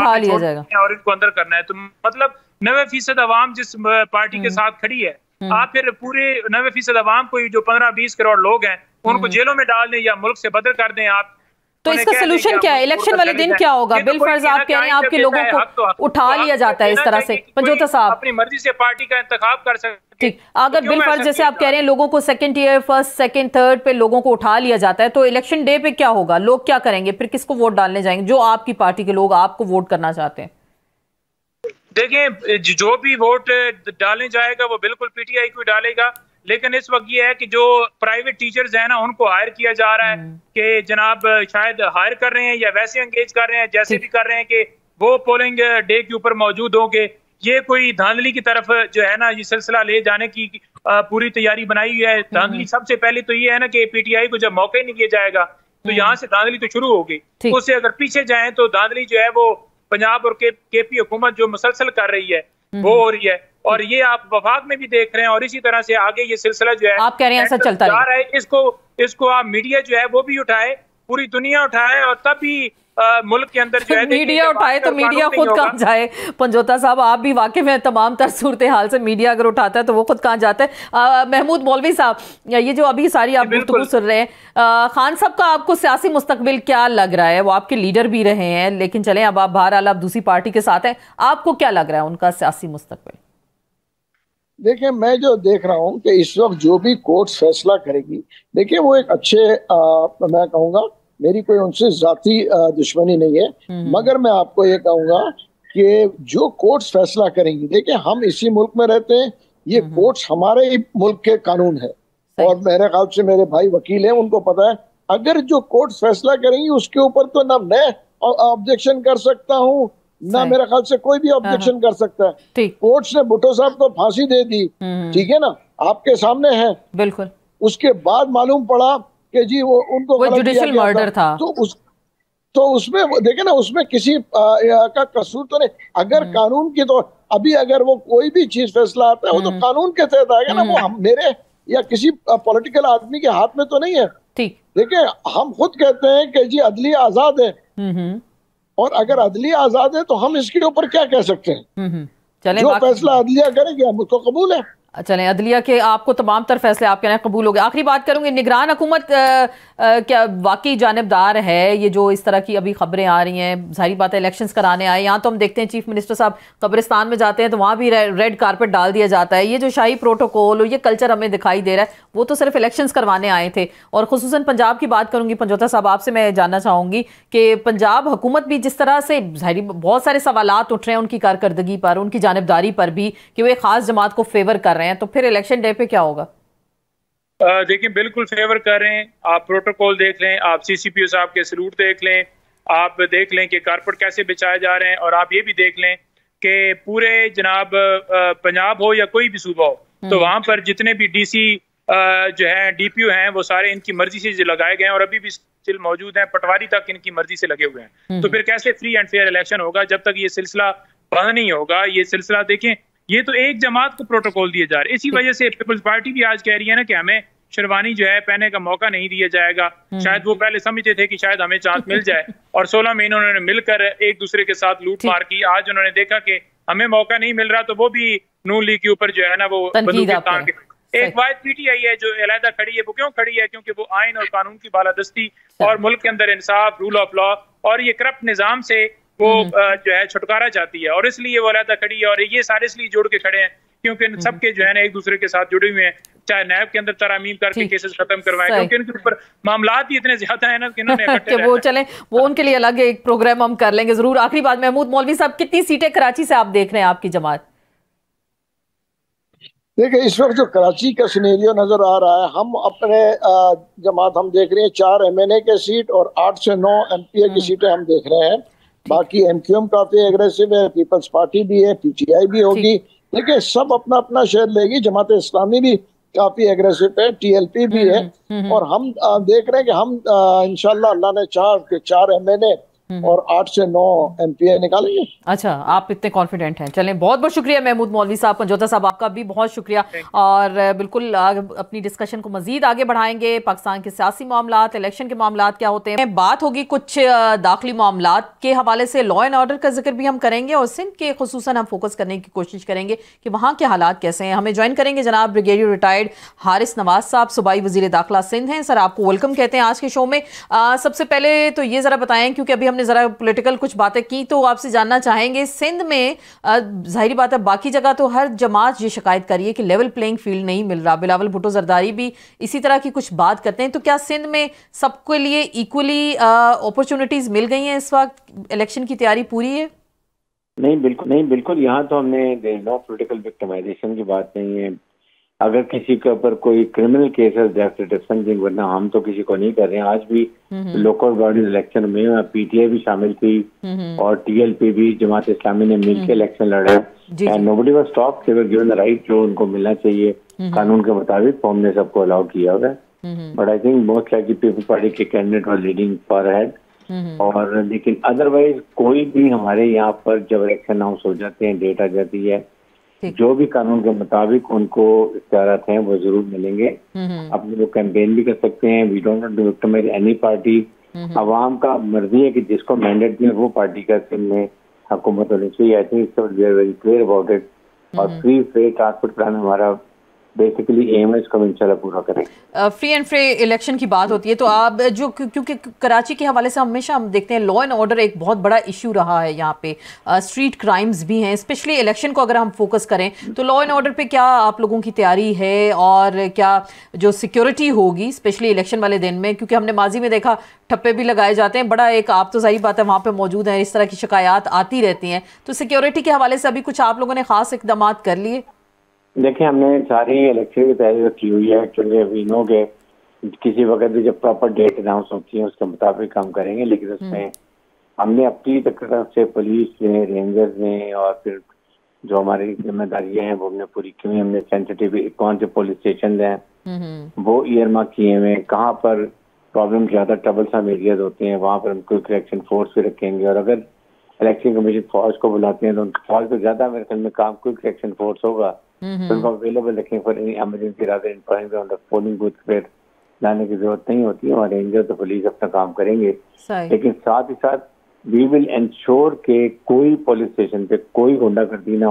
और इनको अंदर करना है। तो मतलब 90% अवाम जिस पार्टी के साथ खड़ी है, आप फिर पूरे 90% अवाम को जो 15-20 करोड़ लोग हैं उनको जेलों में डाल दें या मुल्क से बदल कर दें आप। तो इसका सोल्यूशन क्या है? इलेक्शन वाले दिन क्या होगा? बिल फर्ज आप कह रहे हैं आपके लोगों को उठा लिया जाता है इस तरह से। पंजोता साहब, अपनी मर्जी से पार्टी का इंतखाब कर सकते। ठीक, अगर बिल फर्ज जैसे आप कह रहे हैं लोगों को second year, first, second, third पे लोगों को उठा लिया जाता है तो इलेक्शन डे पे क्या होगा? लोग क्या करेंगे? फिर किसको वोट डालने जाएंगे जो आपकी पार्टी के लोग आपको वोट करना चाहते हैं? देखिए, जो भी वोट डालने जाएगा वो बिल्कुल पीटीआई को डालेगा, लेकिन इस वक्त ये है कि जो प्राइवेट टीचर्स हैं ना उनको हायर किया जा रहा है कि जनाब शायद हायर कर रहे हैं या वैसे एंगेज कर रहे हैं जैसे भी कर रहे हैं कि वो पोलिंग डे के ऊपर मौजूद होंगे। ये कोई धांधली की तरफ जो है ना ये सिलसिला ले जाने की पूरी तैयारी बनाई हुई है। धांधली सबसे पहले तो ये है ना कि पीटीआई को जब मौका ही नहीं दिया जाएगा तो यहाँ से धांधली तो शुरू होगी। उससे अगर पीछे जाए तो धांधली जो है वो पंजाब और केपी हुकूमत जो मुसलसल कर रही है वो हो रही है और ये आप वफाक में भी देख रहे हैं और इसी तरह से आगे ये सिलसिला जो है आप कह रहे हैं ऐसा चलता जा रहा है। इसको आप मीडिया जो है वो भी उठाए, पूरी दुनिया उठाए और तब भी मुल्क के अंदर जो है मीडिया उठाए तो मीडिया खुद कहाँ जाए? पंजोता साहब, आप भी वाकिफ हैं तमाम तर सूरत हाल से, मीडिया अगर उठाता है तो वो खुद कहाँ जाता है? महमूद मौलवी साहब, ये जो अभी सारी आप गुफ्तगू सुन रहे हैं, खान साहब का आपको सियासी मुस्तकबिल क्या लग रहा है? वो आपके लीडर भी रहे हैं लेकिन चले अब आप बहरहाल आप दूसरी पार्टी के साथ हैं, आपको क्या लग रहा है उनका सियासी मुस्तकबिल? देखिए, मैं जो देख रहा हूँ कि इस वक्त जो भी कोर्ट फैसला करेगी, देखिए वो एक अच्छे मैं कहूँगा, मेरी कोई उनसे जाती दुश्मनी नहीं है, मगर मैं आपको ये कहूँगा कि जो कोर्ट्स फैसला करेंगी, देखिए हम इसी मुल्क में रहते हैं, ये कोर्ट्स हमारे ही मुल्क के कानून है और मेरे ख्याल से मेरे भाई वकील हैं, उनको पता है अगर जो कोर्ट्स फैसला करेंगी उसके ऊपर तो ना मैं ऑब्जेक्शन कर सकता हूँ ना मेरे ख्याल से कोई भी ऑब्जेक्शन कर सकता है। कोर्ट्स ने भुट्टो साहब को फांसी दे दी, ठीक है ना, आपके सामने है, बिल्कुल। उसके बाद मालूम पड़ा कि जी वो उनको जुडिशियल मर्डर था, तो उसमें देखे ना, उसमें किसी का कसूर तो नहीं। अगर कानून की तो अभी अगर वो कोई भी चीज फैसला आता है वो तो कानून के तहत आएगा ना, वो मेरे या किसी पॉलिटिकल आदमी के हाथ में तो नहीं है। ठीक, देखिए हम खुद कहते हैं कि जी अदलिया आजाद है और अगर अदलिया आजाद है तो हम इसके ऊपर क्या कह सकते हैं? जो फैसला अदलिया करेगी हम उसको कबूल है। चलें, अदलिया के आपको तमाम तर फैसले आपके यहाँ कबूल हो गए। आखिरी बात करूंगी, निगरान हुकूमत क्या वाकई जानिबदार है? ये जो इस तरह की अभी खबरें आ रही हैं, जाहिर बात है इलेक्शंस कराने आए, यहाँ तो हम देखते हैं चीफ मिनिस्टर साहब कब्रिस्तान में जाते हैं तो वहाँ भी रेड कारपेट डाल दिया जाता है। ये जो शाही प्रोटोकॉल और ये कल्चर हमें दिखाई दे रहा है, वो तो सिर्फ इलेक्शंस करवाने आए थे। और खुसूसन पंजाब की बात करूंगी, पंजोता साहब आपसे मैं जानना चाहूंगी कि पंजाब हुकूमत भी जिस तरह से जाहिर बहुत सारे सवालात उठ रहे हैं उनकी कारकर्दगी पर, उनकी जानिबदारी पर भी कि वो एक खास जमात को फेवर कर रहे हैं, तो फिर इलेक्शन डे पे क्या होगा? देखिए, बिल्कुल फेवर कर रहे हैं। आप प्रोटोकॉल देख लें, आप सीसीपीओ साहब के सलूट देख लें, आप देख लें कि कारपेट कैसे बिछाए जा रहे हैं, और आप ये भी देख लें कि पूरे जनाब पंजाब हो या कोई भी सूबा हो, तो वहां पर जितने भी डीसी जो है, डीपीओ हैं, वो सारे इनकी मर्जी से जो लगाए गए हैं और अभी भी स्टिल मौजूद हैं। पटवारी तक इनकी मर्जी से लगे हुए हैं। तो फिर कैसे फ्री एंड फेयर इलेक्शन होगा जब तक ये सिलसिला बंद नहीं होगा? ये सिलसिला देखें, ये तो एक जमात को प्रोटोकॉल दिए जा रहे हैं। इसी वजह से पीपल्स पार्टी भी आज कह रही है ना कि हमें शेरवानी जो है पहनने का मौका नहीं दिया जाएगा। शायद वो पहले समझते थे कि शायद हमें चांस मिल जाए, और 16 महीने उन्होंने मिलकर एक दूसरे के साथ लूट मार की। आज उन्होंने देखा कि हमें मौका नहीं मिल रहा, तो वो भी नून लीग के ऊपर जो है ना वो बंदूकें तान के। एक वाइड पीटीआई है जो अलहदा खड़ी है। वो क्यों खड़ी है? क्योंकि वो आइन और कानून की बालादस्ती और मुल्क के अंदर इंसाफ, रूल ऑफ लॉ और ये करप्ट निजाम से वो जो है छुटकारा चाहती है, और इसलिए वो अलहदा खड़ी है। और ये सारे इसलिए जुड़ के खड़े हैं क्योंकि सबके जो है ना एक दूसरे के साथ जुड़े हुए हैं, चाहे नैब के अंदर तरामीम करके केसेस खत्म करवाएं, क्योंकि इनके ऊपर मामलात ही इतने ज्यादा है ना कि इन्होंने वो चलें, वो उनके लिए अलग एक प्रोग्राम हम कर लेंगे जरूर। आखिरी बात, महमूद मौलवी साहब, कितनी सीटें कराची से आप देख रहे हैं आपकी जमात? देखिए, इस वक्त जो कराची का सिनेरियो नजर आ रहा है, हम अपने जमात हम देख रहे हैं 4 MNA के सीट और 8 से 9 MPA की सीटें हम देख रहे हैं। बाकी MQM काफी एग्रेसिव है, पीपल्स पार्टी भी है, PTI भी होगी। देखिए, सब अपना अपना शेयर लेगी। जमात इस्लामी भी काफी एग्रेसिव है, TLP भी है, और हम देख रहे हैं कि हम इंशाल्लाह अल्लाह ने चाहा कि 4 MNA और 8 से 9 MPA निकालेंगे। अच्छा, आप इतने कॉन्फिडेंट हैं। चलें, बहुत बहुत शुक्रिया महमूद मौलवी साहब। पंजोता साहब, आपका भी बहुत शुक्रिया। और बिल्कुल अपनी डिस्कशन को मजीद आगे बढ़ाएंगे। पाकिस्तान के सियासी मामलात, इलेक्शन के मामलात क्या होते हैं, बात होगी कुछ दाखिली मामलात के हवाले से, लॉ एंड ऑर्डर का जिक्र भी हम करेंगे, और सिंध के खुसूसन हम फोकस करने की कोशिश करेंगे कि वहाँ के हालात कैसे हैं। हमें ज्वाइन करेंगे जनाब ब्रिगेडियर रिटायर्ड हारिस नवाज साहब, सूबाई वजीर दाखिला सिंध हैं। सर, आपको वेलकम कहते हैं आज के शो में। सबसे पहले तो ये जरा बताएं, क्योंकि अभी हमने जरा पॉलिटिकल कुछ बातें की, तो आपसे जानना चाहेंगे, सिंध में जाहिर बात है बाकी जगह तो हर जमात ये शिकायत करी है कि लेवल प्लेइंग फील्ड नहीं मिल रहा। बिलावल भुट्टो जरदारी भी इसी तरह की कुछ बात करते हैं, तो क्या सिंध में सबके लिए इक्वली अपॉर्चुनिटीज मिल गई हैं? इस वक्त इलेक्शन की तैयारी पूरी है? नहीं, बिल्कुल यहाँ तो हमने नो पॉलिटिकल विक्टिमाइजेशन की बात नहीं है। अगर किसी के ऊपर कोई क्रिमिनल केस है, डिस्पेंसिंग, वरना हम तो किसी को नहीं कर रहे हैं। आज भी लोकल बॉडीज इलेक्शन में PTI भी शामिल थी और TLP भी, जमात इस्लामी ने मिलकर इलेक्शन लड़ा है। And nobody was stopped, they were given the right जो उनको मिलना चाहिए कानून के मुताबिक, हमने सबको अलाउ किया हुआ है। But I think most likely people's party के candidate were leading far ahead. और लेकिन अदरवाइज कोई भी हमारे यहाँ पर जब इलेक्शन अनाउंस हो जाते हैं, डेट आ जाती है, जो भी कानून के मुताबिक उनको इख्तियारात हैं वो जरूर मिलेंगे। अपने लोग कैंपेन भी कर सकते हैं। We don't want to victimise any party. अवाम का मर्जी है कि जिसको मैंडेट दिया वो पार्टी का में हुकूमत होनी चाहिए। I think we are very clear about it. और फ्री फेयर ट्रांसपोर्ट प्लान हमारा बेसिकली एम है, इसको इंशाल्लाह पूरा करें। फ्री एंड फेयर इलेक्शन की बात होती है तो आप जो, क्योंकि कराची के हवाले से हमेशा हम देखते हैं लॉ एंड ऑर्डर एक बहुत बड़ा इशू रहा है यहाँ पे, स्ट्रीट क्राइम्स भी हैं, स्पेशली इलेक्शन को अगर हम फोकस करें तो लॉ एंड ऑर्डर पे क्या आप लोगों की तैयारी है, और क्या जो सिक्योरिटी होगी स्पेशली इलेक्शन वाले दिन में, क्योंकि हमने माजी में देखा ठप्पे भी लगाए जाते हैं, बड़ा एक, आप तो सही बात है वहाँ पे मौजूद हैं, इस तरह की शिकायत आती रहती हैं, तो सिक्योरिटी के हवाले से अभी कुछ आप लोगों ने खास इकदाम कर लिए? देखिए, हमने सारी इलेक्शन की तैयारी रखी हुई है। एक्चुअली अभी नो के किसी वक्त भी जब प्रॉपर डेट अनाउंस होती है उसके मुताबिक काम करेंगे, लेकिन उसमें हमने अपनी तरफ से पुलिस ने, रेंजर्स ने, और फिर जो हमारी जिम्मेदारियां हैं वो हमने पूरी की हुई। हमने सेंसिटिव कौन से पुलिस स्टेशन हैं वो ईयरमार्क किए हुए हैं, कहाँ पर प्रॉब्लम ज्यादा ट्रबलसम एरियाज होते हैं वहाँ पर हम क्विक रिएक्शन फोर्स भी रखेंगे। और अगर इलेक्शन कमीशन फौज को बुलाते हैं तो उनकी फौज को ज्यादा मेरे ख्याल में काम क्विक रिएक्शन फोर्स होगा, तो उनको अवेलेबल रखें for any emergency rather in polling booth पे लाने की जरूरत नहीं होती है। और रेंजर तो पुलिस अपना काम करेंगे, लेकिन साथ ही साथ वी विल इंश्योर के कोई पुलिस स्टेशन पे कोई गुंडागर्दी ना हो,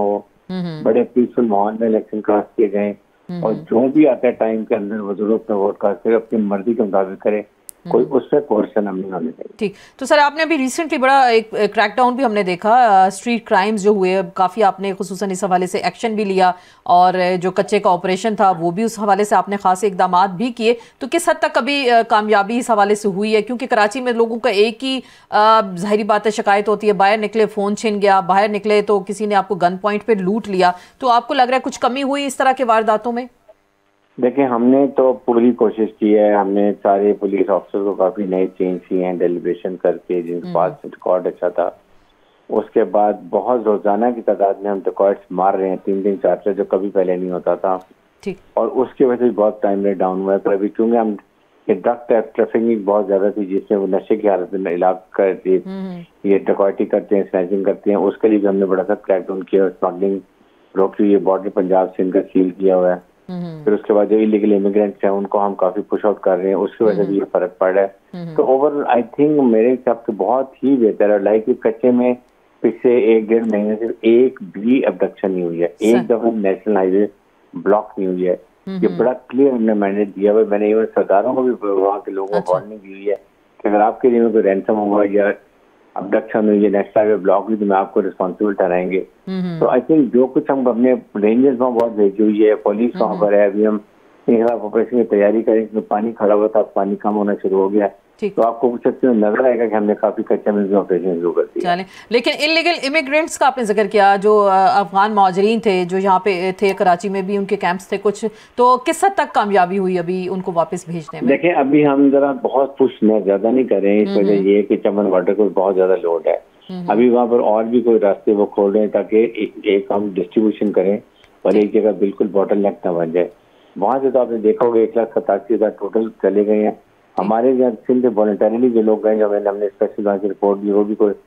बड़े पीसफुल माहौल में इलेक्शन क्रॉस किए गए और जो भी आता है टाइम के अंदर वो जरूर अपना वोट कास्ट करे, अपनी मर्जी के मुताबिक करे, कोई उससे कोर्शन हम नहीं होने चाहिए। ठीक, तो सर आपने अभी रिसेंटली बड़ा एक क्रैकडाउन भी हमने देखा, स्ट्रीट क्राइम्स जो हुए काफ़ी, आपने खुसूसन इस हवाले से एक्शन भी लिया और जो कच्चे का ऑपरेशन था वो भी उस हवाले से आपने खासे इकदाम भी किए, तो किस हद तक कभी कामयाबी इस हवाले से हुई है? क्योंकि कराची में लोगों का एक ही जाहिर बात है शिकायत होती है, बाहर निकले फ़ोन छिन गया, बाहर निकले तो किसी ने आपको गन पॉइंट पर लूट लिया, तो आपको लग रहा है कुछ कमी हुई इस तरह के वारदातों में? देखिए, हमने तो पूरी कोशिश की है, हमने सारे पुलिस ऑफिसर को काफी नए चेंज किए हैं डेलिब्रेशन करके, जिनके पास रिकॉर्ड अच्छा था। उसके बाद बहुत रोजाना की तादाद में हम रिकॉर्ड्स मार रहे हैं, 3-3, 4-4, जो कभी पहले नहीं होता था। ठीक। और उसकी वजह से बहुत टाइम रेट डाउन हुआ है। पर अभी क्योंकि हम ड्रग ट्रैफिकिंग बहुत ज्यादा थी, जिसमें वो नशे की हालत में इलाज करते, ये डकैती करते हैं, स्नैचिंग करते हैं, उसके लिए भी हमने बड़ा सा क्रैकडाउन किया, स्मगलिंग रोकी हुई है, बॉर्डर पंजाब से इनका सील किया हुआ है। फिर उसके बाद जो इलीगल इमिग्रेंट्स हैं उनको हम काफी पुश आउट कर रहे हैं, उसकी वजह से ये फर्क पड़ रहा है। तो ओवरऑल आई थिंक मेरे हिसाब से बहुत ही बेहतर है। लाइक कच्चे में पिछले 1-1.5 महीने से एक भी अबडक्शन नहीं हुई है, एक दफा नेशनल हाईवे ब्लॉक नहीं हुई है। ये बड़ा क्लियर हमने मैंडेट दिया हुआ है। मैंने इवन सरदारों को भी वहाँ के लोगों को वार्निंग दी हुई है कि अगर आपके लिए कोई रैंसम हुआ या अबडक्शन हुई या नेशनल हाईवे ब्लॉक हुई तो मैं आपको रिस्पॉन्सिबल ठहराएंगे। तो आई थिंक जो कुछ हम अपने रेंजर्स वहाँ बहुत भेजी हुई है, पुलिस वहाँ पर है, अभी हम ऑपरेशन की तैयारी करें। पानी खड़ा हुआ था, पानी कम होना शुरू हो गया, तो आपको कुछ नजर आएगा कि हमने काफी कच्चे में ऑपरेशन शुरू कर दिया। लेकिन इलीगल इमिग्रेंट्स का आपने जिक्र किया, जो अफगान मुहाजिरीन थे जो यहाँ पे थे, कराची में भी उनके कैंप्स थे कुछ, तो किस हद तक कामयाबी हुई अभी उनको वापस भेजने में? देखिए, अभी हम जरा बहुत पुश ज्यादा नहीं कर रहे हैं, इस वजह ये कि चमन वाटर को बहुत ज्यादा लोड है। अभी वहाँ पर और भी कोई रास्ते वो खोल रहे हैं ताकि एक हम डिस्ट्रीब्यूशन करें और एक जगह बिल्कुल बॉटल नेक न बन जाए। वहां से तो आपने देखा होगा 1,87,000 टोटल चले गए हैं। हमारे यहाँ सिर्फ वॉलंटरीली जो लोग गए, जो हमने स्पेशल वहाँ की रिपोर्ट दी, वो भी कोई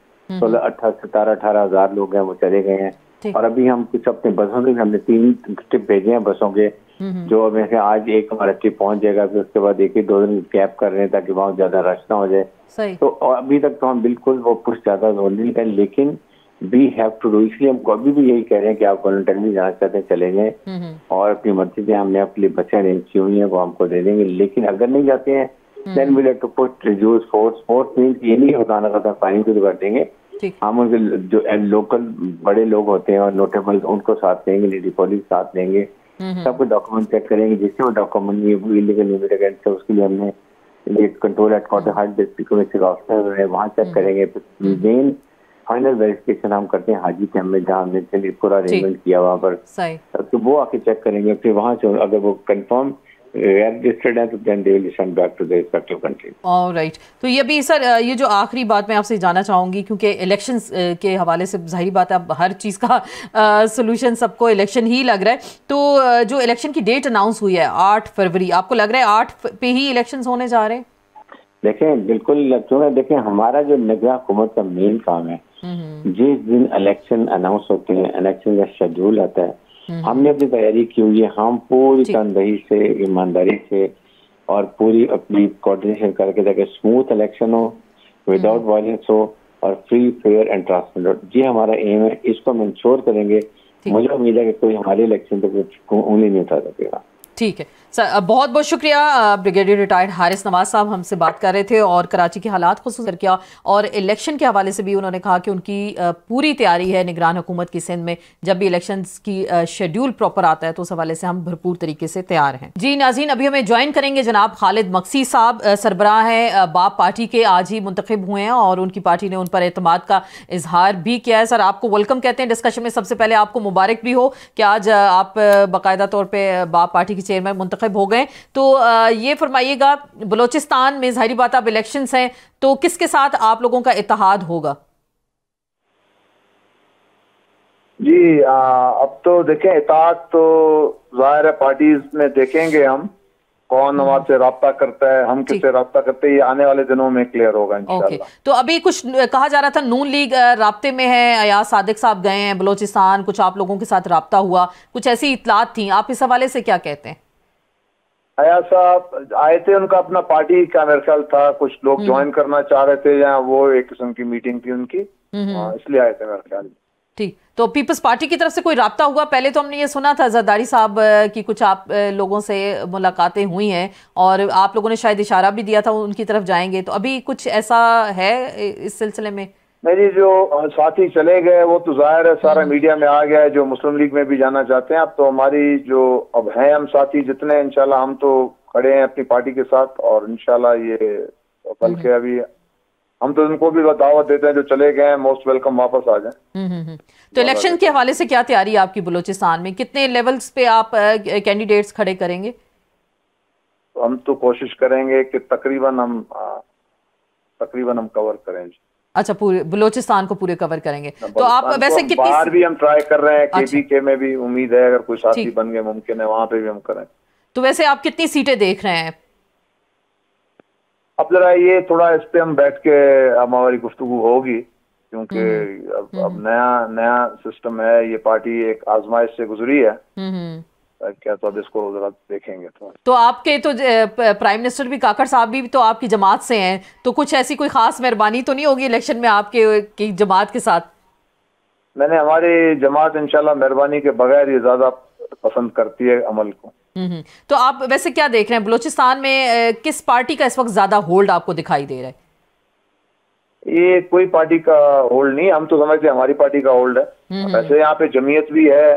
17-18 लोग हैं, वो चले गए हैं। और अभी हम कुछ अपने बसों के, हमने 3 ट्रिप भेजे हैं बसों के, जो अब आज एक हमारा ट्रिप पहुंच जाएगा, फिर उसके बाद 1-2 दिन गैप कर रहे हैं ताकि वहाँ ज्यादा रश ना हो जाए। तो अभी तक तो हम बिल्कुल वो पुश ज्यादा नहीं कर, लेकिन वी हैव टू डू। इसलिए हम कभी भी यही कह रहे हैं कि आप वॉलंटरी जाना चाहते हैं चले जाएं और अपनी मर्जी से हमने अपने बच्चे अरेंज की हुई है वो हमको दे देंगे। लेकिन अगर नहीं जाते हैं then we have to put reduce force means ये नहीं होता था फाइन तो कर देंगे। हम उनके जो लोकल बड़े लोग होते हैं और नोटेबल उनको साथ लेंगे, लेडी पुलिस साथ लेंगे, सबको डॉक्यूमेंट चेक करेंगे, जिससे वो डॉक्यूमेंट इलीगल इमिग्रेंट है उसके लिए हमने कंट्रोल हेडक्वार्टर हर डिस्ट्रिक्ट में ऑफिसर है वहाँ चेक करेंगे। मेन फाइनल वेरिफिकेशन हम करते हैं हाजी कैंप में, जहाँ हमने पूरा अरेंजमेंट किया वहाँ पर, तो वो आके चेक करेंगे। फिर वहाँ से अगर वो कंफर्म रजिस्टर्ड है तो then they will send back to the respective country. Alright, तो ये भी सर, ये जो आखिरी बात मैं आपसे जानना चाहूँगी, क्योंकि इलेक्शंस के हवाले से जाहिर बात है अब हर चीज़ का सोल्यूशन सबको इलेक्शन ही लग रहा है, तो जो इलेक्शन की डेट अनाउंस हुई है 8 फरवरी, आपको लग रहा है 8 पे ही इलेक्शंस होने जा रहे हैं? देखें, बिल्कुल देखें, हमारा जो निगरान हुकूमत का मेन काम है, जिस दिन इलेक्शन अनाउंस होते हैं, इलेक्शन का शेड्यूल आता है, हमने अपनी तैयारी की हुई है। हम पूरी तनदेही से, ईमानदारी से और पूरी अपनी कोऑर्डिनेशन करके ताकि स्मूथ इलेक्शन हो, विदाउट वायलेंस हो और फ्री, फेयर एंड ट्रांसपेरेंट। जी हमारा एम है, इसको हम इंश्योर करेंगे। मुझे उम्मीद है कि कोई हमारे इलेक्शन तक उंगली नहीं उठा सकेगा। ठीक है सर, बहुत बहुत शुक्रिया। ब्रिगेडियर रिटायर्ड हारिस नवाज साहब हमसे बात कर रहे थे और कराची के हालात खुसूस किया और इलेक्शन के हवाले से भी उन्होंने कहा कि उनकी पूरी तैयारी है निगरान हुकूमत की सिंध में। जब भी इलेक्शंस की शेड्यूल प्रॉपर आता है तो उस हवाले से हम भरपूर तरीके से तैयार हैं। जी नाज़रीन, अभी हमें ज्वाइन करेंगे जनाब खालिद मक्सी साहब, सरबराह है बाप पार्टी के, आज ही मुंतखब हुए हैं और उनकी पार्टी ने उन पर एतमाद का इजहार भी किया है। सर, आपको वेलकम कहते हैं डिस्कशन में। सबसे पहले आपको मुबारक भी हो कि आज आप बाकायदा तौर पर बाप पार्टी के चेयरमैन मुंतखब हो गए। तो ये फरमाइएगा, बलोचिस्तान में जाहिर बात अब इलेक्शंस हैं, तो किसके साथ आप लोगों का इत्तेहाद होगा? जी अब तो देखें, इत्तेहाद तो जाहिर है पार्टीज में देखेंगे हम कौन हमारे से राब्ता करता है, हम किससे राब्ता करते हैं, ये आने वाले दिनों में क्लियर होगा इंशाल्लाह। तो अभी कुछ कहा जा रहा था नून लीग राब्ते में है, अयाज सादिक साहब गए हैं बलोचिस्तान, कुछ आप लोगों के साथ राब्ता हुआ, कुछ ऐसी इत्तलात थी, आप इस हवाले से क्या कहते हैं? अयाज साहब आए थे, उनका अपना पार्टी का मेरे ख्याल था, कुछ लोग ज्वाइन करना चाह रहे थे या वो एक किस्म की मीटिंग थी उनकी, इसलिए आए थे मेरे ख्याल। ठीक, तो पीपल्स पार्टी की तरफ से कोई राब्ता हुआ? पहले तो हमने ये सुना था जरदारी साहब की कुछ आप लोगों से मुलाकातें हुई हैं और आप लोगों ने शायद इशारा भी दिया था उनकी तरफ जाएंगे, तो अभी कुछ ऐसा है इस सिलसिले में? मेरी जो साथी चले गए वो तो जाहिर है सारा मीडिया में आ गया है, जो मुस्लिम लीग में भी जाना चाहते हैं। अब तो हमारी जो अब हैं हम साथी जितने, इंशाल्लाह हम तो खड़े हैं अपनी पार्टी के साथ, और इंशाल्लाह ये बल्कि अभी हम तो उनको भी दावत देते हैं जो चले गए हैं, मोस्ट वेलकम वापस आ जाएं। तो इलेक्शन के हवाले से क्या तैयारी है आपकी बलूचिस्तान में? कितने लेवल्स पे आप कैंडिडेट्स खड़े करेंगे? तो हम तो कोशिश करेंगे कि तकरीबन हम कवर करें। अच्छा, पूरे बलूचिस्तान को पूरे कवर करेंगे। तो आप वैसे कितनी बाहर भी हम ट्राई कर रहे हैं, केबीके में भी उम्मीद है, अगर कोई साथी ठीक। बन गए मुमकिन है वहां पे भी हम करें। तो वैसे आप कितनी सीटें देख रहे हैं? अब जरा ये थोड़ा इस पे हम बैठ के अब हमारी गुफ्तगू होगी, क्योंकि अब नया सिस्टम है, ये पार्टी एक आजमाइश से गुजरी है क्या, तो अब इसको जरा देखेंगे। तो आपके तो प्राइम मिनिस्टर भी काकड़ साहब भी तो आपकी जमात से हैं, तो कुछ ऐसी कोई खास मेहरबानी तो नहीं होगी इलेक्शन में आपके की जमात के साथ? मैंने हमारी जमात इंशाल्लाह मेहरबानी के बगैर ये ज्यादा पसंद करती है अमल को। तो आप वैसे क्या देख रहे हैं बलूचिस्तान में किस पार्टी का इस वक्त ज्यादा होल्ड आपको दिखाई दे रहा है? ये कोई पार्टी का होल्ड नहीं, हम तो समझते हैं हमारी पार्टी का होल्ड है। वैसे यहाँ पे जमीयत भी है,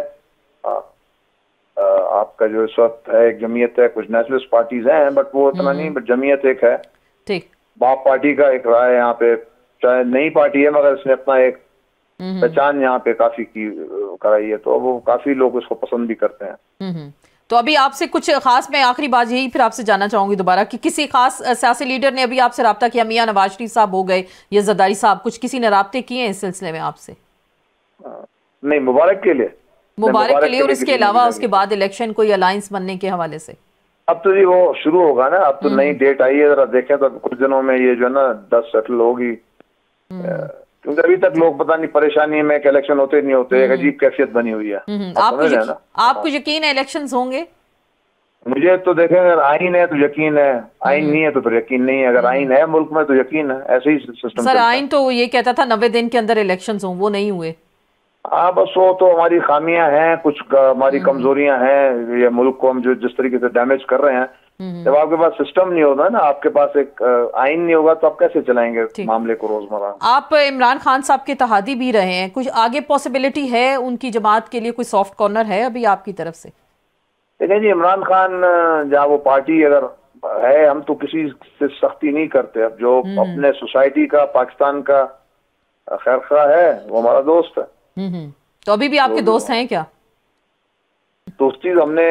आपका जो इस वक्त है एक जमीयत है, कुछ नेशनलिस्ट पार्टीज हैं बट वो इतना नहीं, बट जमीयत एक है। ठीक, बाप पार्टी का एक रहा है यहाँ पे, चाहे नई पार्टी है मगर इसने अपना एक पहचान यहाँ पे काफी की कराई है, तो वो काफी लोग उसको पसंद भी करते हैं। तो अभी आपसे कुछ खास, मैं आखिरी बात यही फिर आपसे जानना चाहूंगी दोबारा कि किसी खास सियासी लीडर ने अभी आपसे रब्ता किया? मियां नवाज शरीफ साहब हो गए या जरदारी साहब, कुछ किसी ने रब्ते किए हैं इस सिलसिले में आपसे? नहीं, मुबारक के लिए और इसके अलावा उसके बाद इलेक्शन कोई अलायंस बनने के हवाले से? अब तो जी वो शुरू होगा ना, अब तो नई डेट आई है, जरा देखें तो कुछ दिनों में ये जो है ना 10 सेटल होगी, क्योंकि अभी तक लोग पता नहीं परेशानी में कि इलेक्शन होते नहीं होते, एक अजीब कैफियत बनी हुई है। आपको यकीन है इलेक्शंस होंगे? मुझे तो देखें, अगर आइन है तो यकीन है, आइन नहीं है तो फिर यकीन नहीं है, अगर आइन है मुल्क में तो यकीन है, ऐसे ही सिस्टम। सर आइन तो ये कहता था 90 दिन के अंदर इलेक्शंस हों, वो नहीं हुए। हाँ, बस वो तो हमारी खामियां हैं, कुछ हमारी कमजोरियां हैं, ये मुल्क को हम जो जिस तरीके से डैमेज कर रहे हैं। जब आपके पास सिस्टम नहीं होगा ना, आपके पास एक आइन नहीं होगा, तो आप कैसे चलाएंगे मामले को रोजमर्रा? आप इमरान खान साहब के तहादी भी रहे हैं, कुछ आगे पॉसिबिलिटी है उनकी जमात के लिए, कोई सॉफ्ट कॉर्नर है अभी आपकी तरफ से? देखिए जी, इमरान खान जहाँ वो पार्टी अगर है, हम तो किसी से सख्ती नहीं करते। अब जो अपने सोसाइटी का, पाकिस्तान का खैर खा है, वो हमारा दोस्त है। तो अभी भी आपके दोस्त हैं क्या? दोस्ती हमने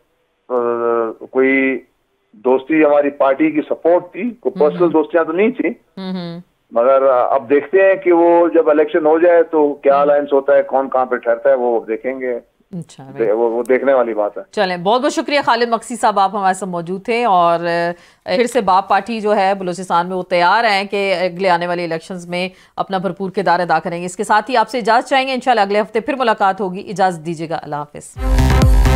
कोई दोस्ती हमारी पार्टी की सपोर्ट थी, कोई पर्सनल दोस्तियां तो नहीं थी, मगर अब देखते हैं कि वो जब इलेक्शन हो जाए तो क्या अलायंस होता है, कौन कहाँ पे ठहरता है, वो देखेंगे। अच्छा, वो देखने वाली बात है। चलें, बहुत बहुत शुक्रिया खालिद मक्सी साहब, आप हमारे साथ मौजूद थे। और फिर से बाप पार्टी जो है बलूचिस्तान में वो तैयार है कि अगले आने वाले इलेक्शंस में अपना भरपूर किरदार अदा करेंगे। इसके साथ ही आपसे इजाज़त चाहेंगे, इंशाल्लाह अगले हफ्ते फिर मुलाकात होगी। इजाज़त दीजिएगा, अल्लाह हाफिज़।